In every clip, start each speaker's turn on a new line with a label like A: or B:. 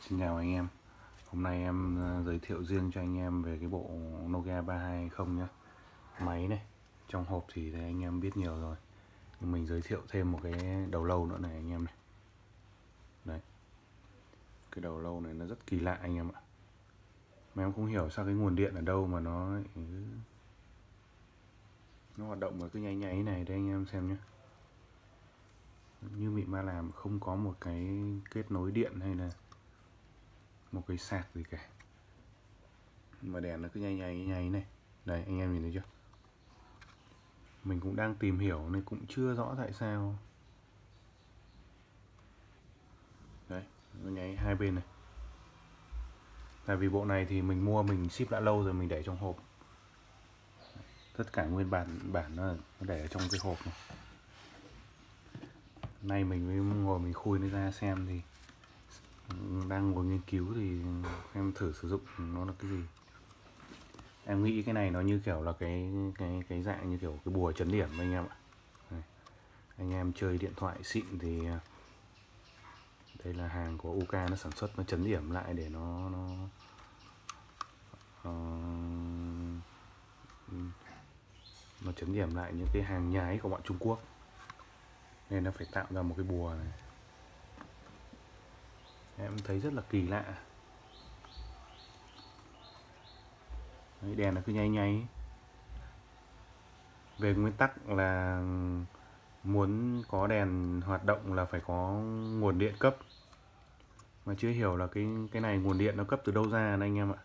A: Xin chào anh em. Hôm nay em giới thiệu riêng cho anh em về cái bộ Nokia 3220 nhé. Máy này, trong hộp thì anh em biết nhiều rồi. Nhưng mình giới thiệu thêm một cái đầu lâu nữa này anh em này. Đấy. Cái đầu lâu này nó rất kỳ lạ anh em ạ. Mà em không hiểu sao cái nguồn điện ở đâu mà nó hoạt động mà cứ nháy nháy này. Đây anh em xem nhé. Như Mị Ma làm không có một cái kết nối điện hay là một cái sạc gì cả, mà đèn nó cứ nháy nháy này. Đây anh em nhìn thấy chưa? Mình cũng đang tìm hiểu nên cũng chưa rõ tại sao. Đấy, nó nháy hai bên này. Tại vì bộ này thì mình mua, mình ship đã lâu rồi, mình để trong hộp. Tất cả nguyên bản nó để ở trong cái hộp này. Nay mình mới ngồi mình khui nó ra xem, thì đang ngồi nghiên cứu thì em thử sử dụng nó là cái gì. Em nghĩ cái này nó như kiểu là cái dạng như kiểu cái bùa chấn điểm anh em ạ. Đây. Anh em chơi điện thoại xịn thì đây là hàng của UK nó sản xuất, nó chấn điểm lại để nó chấn điểm lại những cái hàng nhái của bọn Trung Quốc, nên nó phải tạo ra một cái bùa này. Em thấy rất là kỳ lạ. Đấy, đèn nó cứ nháy nháy. Về nguyên tắc là muốn có đèn hoạt động là phải có nguồn điện cấp, mà chưa hiểu là cái này nguồn điện nó cấp từ đâu ra anh em ạ.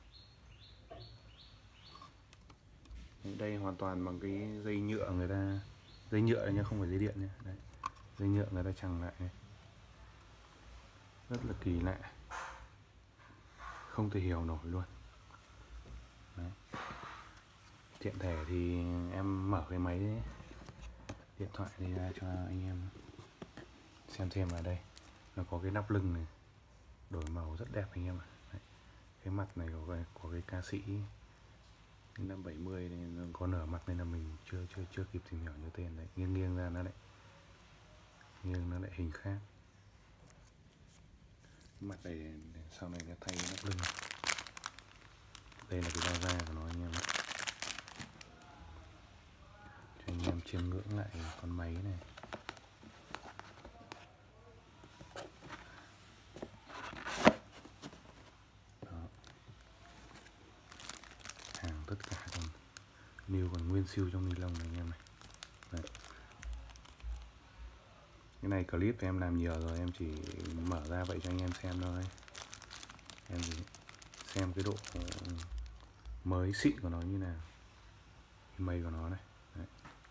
A: Đây hoàn toàn bằng cái dây nhựa người ta, dây nhựa nhá, không phải dây điện nhá. Đấy, dây nhựa người ta chằng lại này. Rất là kỳ lạ, không thể hiểu nổi luôn. Đấy. Tiện thể thì em mở cái máy điện thoại này ra cho anh em xem thêm. Vào đây nó có cái nắp lưng này, đổi màu rất đẹp anh em ạ. Đấy. Cái mặt này của cái ca sĩ năm 70 này, nó có nửa mặt nên là mình chưa kịp tìm hiểu như tên. Đấy, nghiêng ra nó lại hình khác. Mặt này sau này nó thay nắp lưng. Đây là cái bao da của nó anh em ạ. Cho anh em chiêm ngưỡng lại con máy này. Đó. Hàng tất cả còn niêu, còn nguyên siêu trong ni lông này anh em này. Đấy. Cái này clip thì em làm nhiều rồi, em chỉ mở ra vậy cho anh em xem thôi. Em chỉ xem cái độ mới xịn của nó như nào, mây của nó này. Đấy.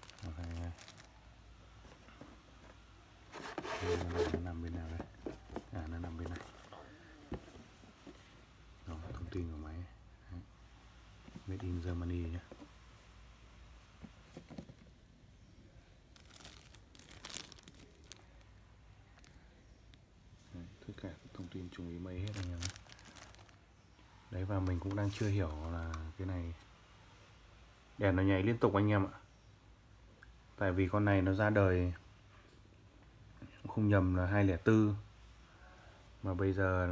A: Nó nằm bên nào đây? À, nó nằm bên này. Đó, thông tin của máy. Đấy. Made in Germany nhé. Đấy, tất cả thông tin chung với mây hết anh em. Đấy, và mình cũng đang chưa hiểu là cái này đèn nó nháy liên tục anh em ạ. Tại vì con này nó ra đời không nhầm là 2004, mà bây giờ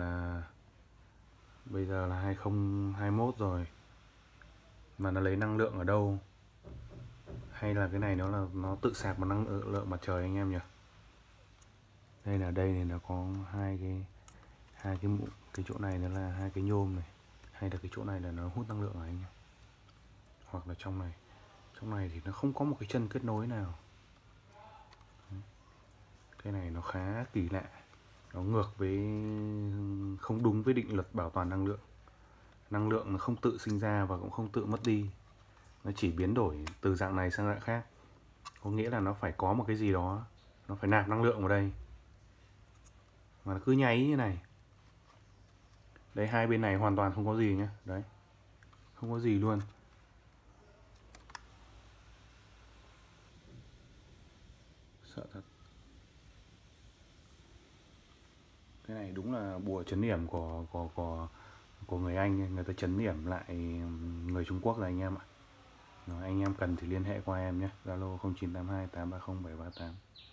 A: là 2021 rồi, mà nó lấy năng lượng ở đâu? Hay là cái này nó tự sạc bằng năng lượng mặt trời anh em nhỉ? Đây thì nó có hai cái chỗ này, nó là hai cái nhôm này, hay là cái chỗ này là nó hút năng lượng à anh em? Hoặc là trong này thì nó không có một cái chân kết nối nào. Cái này nó khá kỳ lạ, nó ngược với, không đúng với định luật bảo toàn năng lượng. Năng lượng nó không tự sinh ra và cũng không tự mất đi, nó chỉ biến đổi từ dạng này sang dạng khác. Có nghĩa là nó phải có một cái gì đó, nó phải nạp năng lượng vào đây, mà nó cứ nháy như này. Đấy, hai bên này hoàn toàn không có gì nhá. Đấy, không có gì luôn. Sợ thật. Cái này đúng là bùa chấn điểm của người Anh, người ta chấn điểm lại người Trung Quốc rồi anh em ạ. Rồi, anh em cần thì liên hệ qua em nhé. Zalo 0982 830 738.